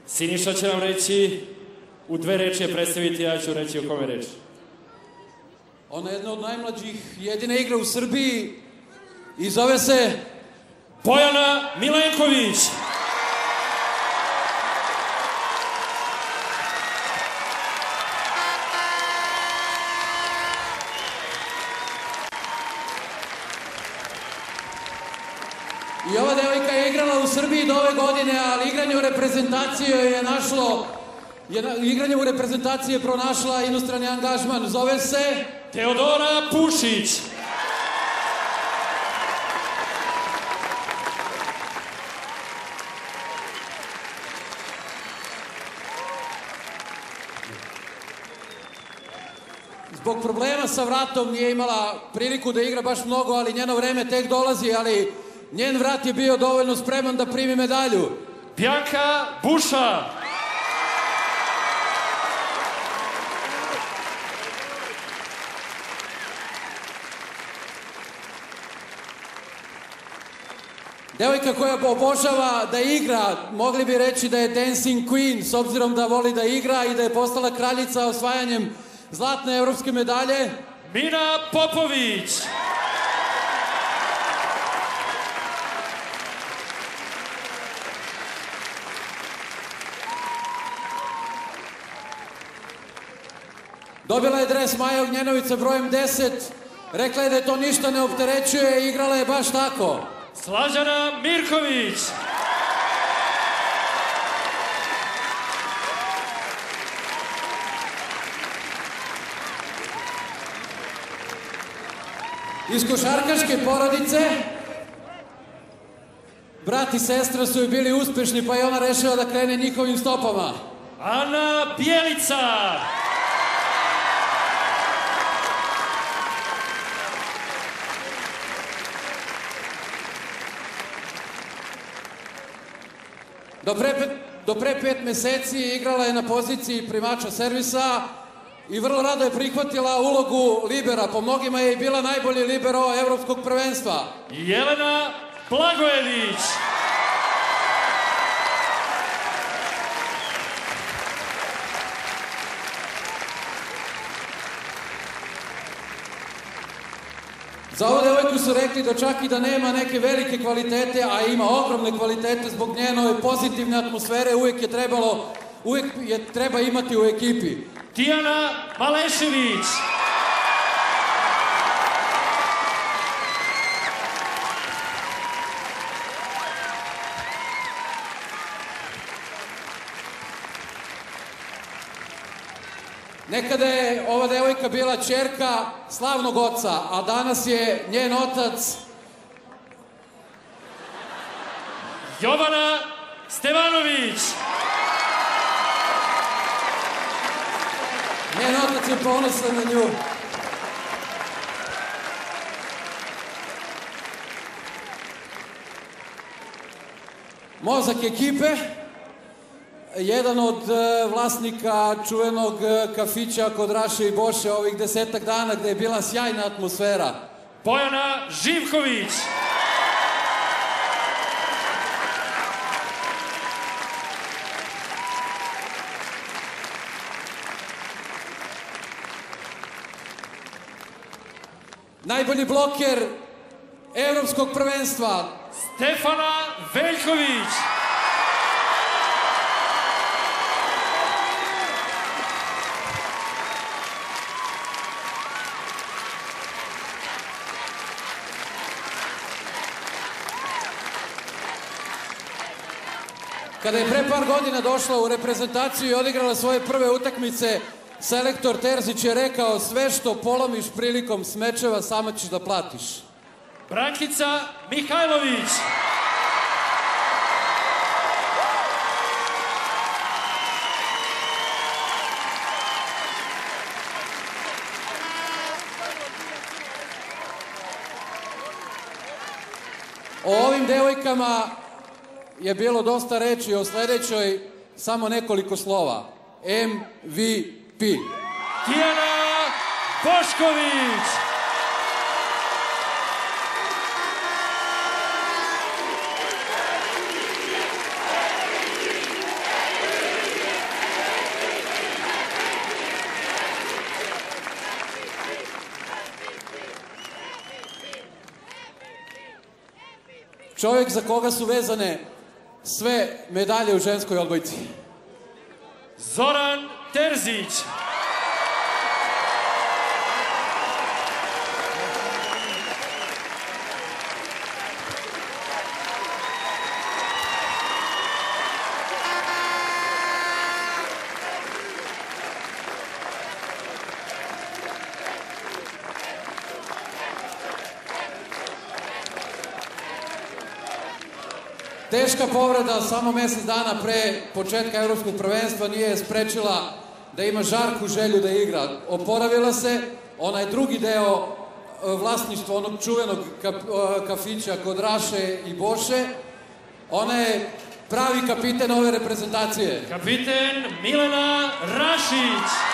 Siniša će vam reći, u dve reči je predstaviti, ja ću reći o kome reči. Ona je jedna od najmlađih, jedina igra u Srbiji i zove se Bojana Milenković. I ova devojka je igrala u Srbiji do ove godine, ali igranje u reprezentaciji je našlo, igranje u reprezentaciji je pronašla inostrani angažman. Zove se Teodora Pušić. Zbog problema sa vratom nije imala priliku da igra baš mnogo, ali njeno vreme tek dolazi, ali njen vrat je bio dovoljno spreman da primi medalju. Bjanka Buša. Devojka koja obožava da igra, mogli bi reći da je dancing queen, s obzirom da voli da igra i da je postala kraljica osvajanjem zlatne evropske medalje. Mina Popović. Dobila je dres Maja Ognjenovića brojem 10. Rekla je da je to ništa ne opterećuje i igrala je baš tako. Slađana Mirković. Iz košarkaške porodice brat i sestra su joj bili uspešni, pa je ona rešila da krene njihovim stopama. Ana Bjelica. Do pre 5 meseci igrala je na poziciji primača servisa i vrlo rado je prihvatila ulogu libera. Po mnogima je i bila najbolji libero evropskog prvenstva. Jelena Blagojević. Za ovu devojku su rekli da čak i da nema neke velike kvalitete, a ima ogromne kvalitete zbog njene pozitivne atmosfere, uvek je treba imati u ekipi. Tijana Malešević. Nekada je ova devojka bila ćerka slavnog oca, a danas je njen otac Jovana Stevanović. Njen otac je ponosan na nju. Mozak ekipe, jedan od vlasnika čuvenog kafića kod Raše i Boše ovih 10-ak dana gde je bila sjajna atmosfera. Bojana Živković. Najbolji bloker evropskog prvenstva Stefana Veljković. Kada je pre par godina došla u reprezentaciju i odigrala svoje prve utakmice, selektor Terzić je rekao: sve što polomiš prilikom smečeva, sama ćeš da platiš. Brankica Mihajlović. O ovim devojkama je bilo dosta reči, o sledećoj samo nekoliko slova. MVP. Tijana Bošković. čovjek za koga su vezane sve medalje u ženskoj odbojci. Zoran Terzić. Teška povreda samo mjesec dana pre početka evropskog prvenstva nije sprečila da ima žarku želju da igra. Oporavila se, ona je drugi deo vlasništva onog čuvenog kafića kod Raše i Boše. Ona je pravi kapiten ove reprezentacije. Kapiten Milena Rašić.